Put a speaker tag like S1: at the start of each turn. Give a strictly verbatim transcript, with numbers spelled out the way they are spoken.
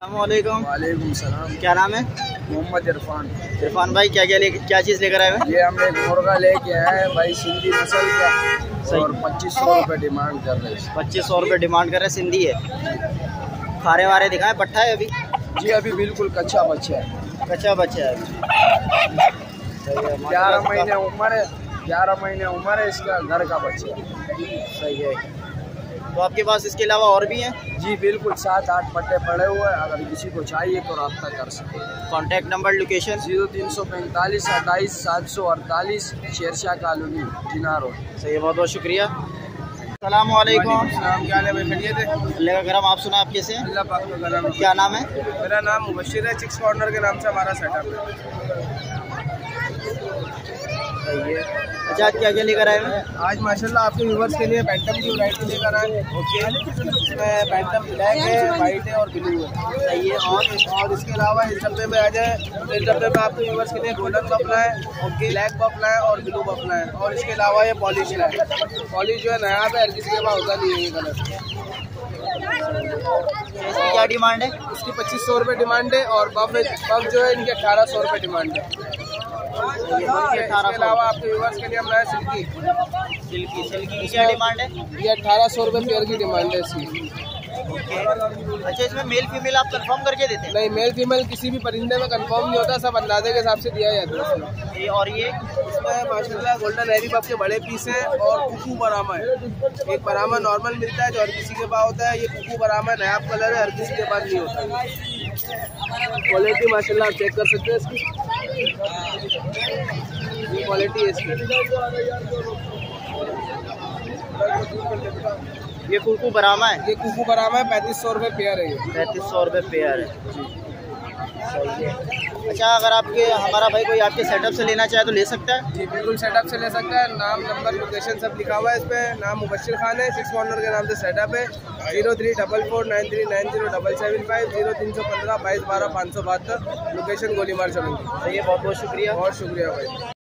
S1: अस्सलामुअलैकुम।
S2: वालेकुम सलाम।
S1: क्या नाम है?
S2: मोहम्मद इरफान।
S1: इरफान भाई क्या क्या ले क्या चीज़ लेकर आए हैं?
S2: ये हम एक मुर्गा लेके आए हैं भाई, सिंधी नस्ल का, और पच्चीस सौ रुपये डिमांड कर रहे हैं।
S1: पच्चीस सौ रुपये डिमांड कर रहे हैं। सिंधी है, खारे वारे दिखाएं। पट्ठा है अभी?
S2: जी अभी बिल्कुल कच्चा बच्चा है।
S1: कच्चा बच्चा है अभी।
S2: ग्यारह महीने उम्र है, ग्यारह महीने उम्र है इसका, घर का बच्चा है।
S1: सही है। तो आपके पास इसके अलावा और भी हैं?
S2: जी बिल्कुल, सात आठ पट्टे पड़े हुए हैं, अगर किसी को चाहिए तो रब्ता कर सकते हैं।
S1: Contact number location?
S2: जीरो तीन सौ पैंतालीस अट्ठाईस सात सौ अड़तालीस, शेरशाह कॉलोनी, जिना रोड।
S1: सही है, बहुत बहुत शुक्रिया। अस्सलामुअलैकुम।
S2: क्या हाल है भाई? खैरियत है?
S1: अल्लाह का करम। आप सुना आप कैसे?
S2: अल्लाह पाक का करम।
S1: क्या नाम है?
S2: मेरा नाम मुबशिर है, चिक्स कॉर्नर के नाम से हमारा सेटअप है।
S1: सही है। अच्छा, आज क्या क्या लेकर आए हैं?
S2: आज माशाल्लाह आपके व्यूवर्स के लिए बैंटम की वैरायटी लेकर आए। ओके, इसमें बैंटम ब्लैक है, वाइट है और ब्लू है।
S1: सही है। और
S2: और इसके अलावा इस डब्बे में आ जाए, इस डब्बे में आपके व्यूवर्स के लिए गोल्डन बफला है, ओके, ब्लैक बफला है और ब्लू बफला है। और इसके अलावा ये पॉलिश है। पॉलिश जो है नया है, हर किसी के पास होता नहीं है ये कलर।
S1: इसकी क्या डिमांड है?
S2: इसकी पच्चीस सौ रुपये डिमांड है, और बफ बफ जो है इनकी अठारह सौ रुपये डिमांड है। इसके अलावा आपके व्यूवर्स के लिए हम लाए सिल्की।
S1: सिल्की सिल्की की क्या डिमांड है?
S2: ये अठारह सौ रुपये पेयर की डिमांड है इसकी।
S1: अच्छा, इसमें मेल फीमेल आप कंफर्म करके देते हैं?
S2: नहीं, मेल फीमेल किसी भी परिंदे में कंफर्म नहीं होता, सब अंदाजे के हिसाब से दिया जाता है।
S1: ये और ये
S2: इसमें माशाल्लाह गोल्डन हैरी बफ के बड़े पीस हैं, और कुकू बरामा है। एक बरामा नॉर्मल मिलता है जो हर किसी के पास होता है, ये कुकू बरामा नया कलर है, हर किसी के पास नहीं होता। क्वालिटी माशाल्लाह आप चेक कर सकते हैं इसकी, ये क्वालिटी है इसकी।
S1: ये कुकू बरामा है?
S2: ये कुकू बरामा है, पैंतीस सौ रुपये पेयर है। ये
S1: पैंतीस सौ रुपये पेयर है। सही है। अच्छा, अगर आपके हमारा भाई कोई आपके सेटअप से लेना चाहे तो ले सकता है?
S2: जी बिल्कुल, सेटअप से ले सकता है। नाम, नंबर, लोकेशन सब लिखा हुआ है इस पर। नाम मुबशिर खान है, सिक्स कॉर्नर के नाम से सेटअप है। Zero three double four nine three nine zero double seven five, zero तीन सौ पंद्रह बाईस बारह पाँच सौ बहत्तर, लोकेशन गोलीमार चलेंगे।
S1: सही है, बहुत बहुत शुक्रिया।
S2: बहुत शुक्रिया भाई।